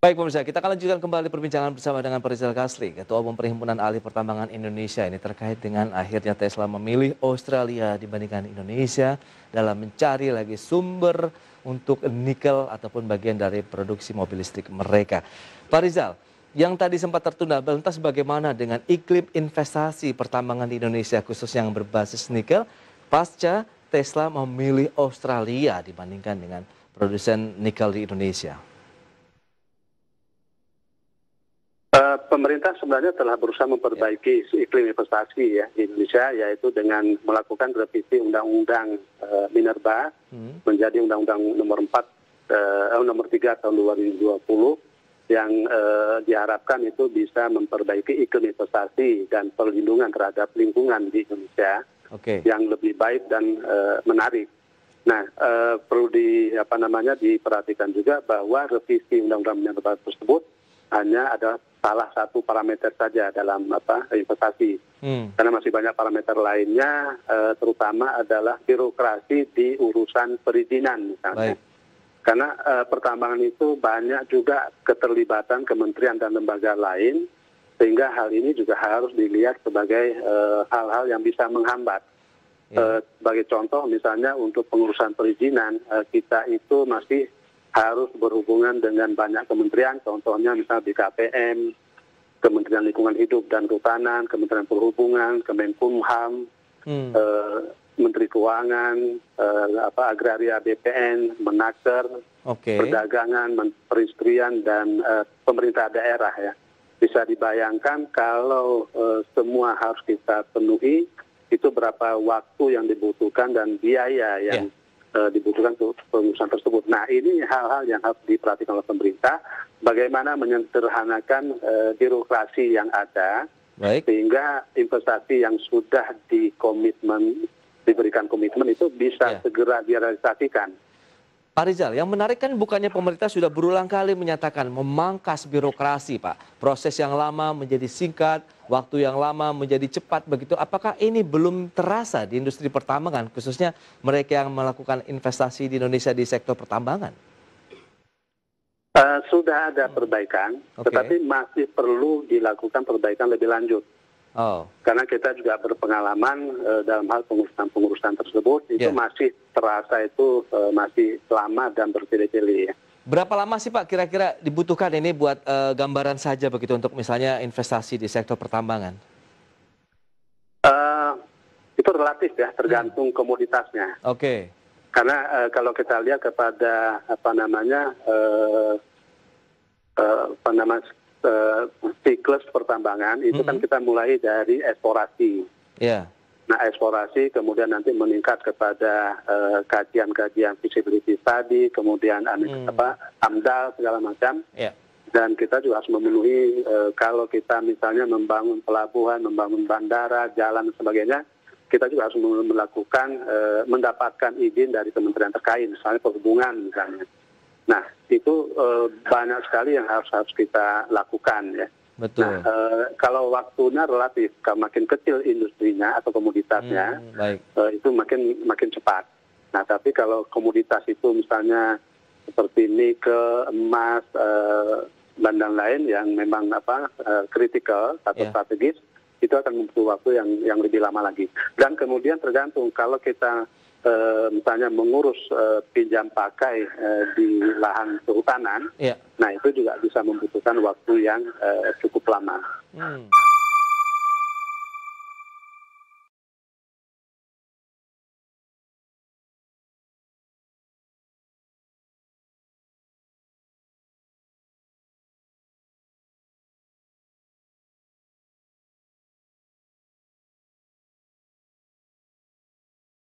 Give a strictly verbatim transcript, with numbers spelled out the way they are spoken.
Baik pemirsa, kita akan lanjutkan kembali perbincangan bersama dengan Pak Rizal Kasri, Ketua Umum Perhimpunan Ahli Pertambangan Indonesia. Ini terkait dengan akhirnya Tesla memilih Australia dibandingkan Indonesia dalam mencari lagi sumber untuk nikel ataupun bagian dari produksi mobil listrik mereka. Pak Rizal, yang tadi sempat tertunda, lantas bagaimana dengan iklim investasi pertambangan di Indonesia khusus yang berbasis nikel pasca Tesla memilih Australia dibandingkan dengan produsen nikel di Indonesia? Uh, pemerintah sebenarnya telah berusaha memperbaiki ya. iklim investasi ya di Indonesia, yaitu dengan melakukan revisi Undang-Undang uh, Minerba hmm. menjadi Undang-Undang Nomor empat, uh, Nomor tiga tahun dua ribu dua puluh yang uh, diharapkan itu bisa memperbaiki iklim investasi dan perlindungan terhadap lingkungan di Indonesia okay. yang lebih baik dan uh, menarik. Nah, uh, perlu di apa namanya diperhatikan juga bahwa revisi Undang-Undang Minerba tersebut hanya ada salah satu parameter saja dalam apa investasi, hmm. karena masih banyak parameter lainnya, eh, terutama adalah birokrasi di urusan perizinan misalnya. Baik. Karena eh, pertambangan itu banyak juga keterlibatan kementerian dan lembaga lain, sehingga hal ini juga harus dilihat sebagai hal-hal eh, yang bisa menghambat. Ya. Eh, sebagai contoh misalnya untuk pengurusan perizinan, eh, kita itu masih harus berhubungan dengan banyak kementerian, contohnya misalnya B K P M, Kementerian Lingkungan Hidup dan Kehutanan, Kementerian Perhubungan, Kemenkumham, hmm. eh, Menteri Keuangan, eh, apa Agraria B P N, Menaker, okay. Perdagangan, Perindustrian dan eh, pemerintah daerah ya. Bisa dibayangkan kalau eh, semua harus kita penuhi, itu berapa waktu yang dibutuhkan dan biaya yang yeah. dibutuhkan untuk pengurusan tersebut. Nah, ini hal-hal yang harus diperhatikan oleh pemerintah, bagaimana menyederhanakan uh, birokrasi yang ada, Baik. sehingga investasi yang sudah dikomitmen, diberikan komitmen itu bisa ya. segera direalisasikan. Pak Rizal, yang menarik kan bukannya pemerintah sudah berulang kali menyatakan memangkas birokrasi, Pak. Proses yang lama menjadi singkat, waktu yang lama menjadi cepat begitu. Apakah ini belum terasa di industri pertambangan, khususnya mereka yang melakukan investasi di Indonesia di sektor pertambangan? Uh, sudah ada perbaikan, okay. tetapi masih perlu dilakukan perbaikan lebih lanjut. Oh. Karena kita juga berpengalaman uh, dalam hal pengurusan-pengurusan tersebut, itu yeah. masih terasa itu uh, masih lama dan bertele-tele. Berapa lama sih Pak kira-kira dibutuhkan ini buat uh, gambaran saja begitu untuk misalnya investasi di sektor pertambangan? Uh, itu relatif ya, tergantung hmm. komoditasnya. Oke. Okay. Karena uh, kalau kita lihat kepada apa namanya, uh, uh, apa namanya uh, siklus pertambangan itu mm-hmm. kan kita mulai dari eksplorasi. Yeah. Nah, eksplorasi kemudian nanti meningkat kepada uh, kajian-kajian feasibility study, kemudian mm. apa AMDAL segala macam. Yeah. Dan kita juga harus memenuhi uh, kalau kita misalnya membangun pelabuhan, membangun bandara, jalan dan sebagainya, kita juga harus melakukan uh, mendapatkan izin dari kementerian terkait, misalnya perhubungan misalnya. Nah, itu uh, banyak sekali yang harus harus kita lakukan ya. Betul. Nah, uh, kalau waktunya relatif, kalau makin kecil industrinya atau komoditasnya, hmm, baik. Uh, itu makin makin cepat. Nah, tapi kalau komoditas itu misalnya seperti nikel, emas, uh, dan lain-lain yang memang apa uh, kritikal atau yeah. strategis, itu akan membutuhkan waktu yang yang lebih lama lagi. Dan kemudian tergantung kalau kita Uh, misalnya mengurus uh, pinjam pakai uh, di lahan kehutanan, yeah. nah itu juga bisa membutuhkan waktu yang uh, cukup lama. Hmm.